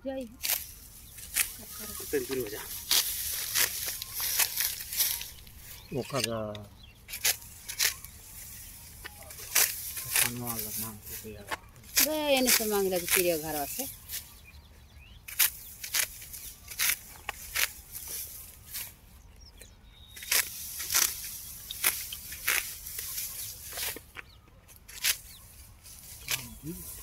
जाई तेरी हो जा ओकरा खानवा मांग के दिया बे एने से मांग लगे चिड़िया घर से Mm-hmm.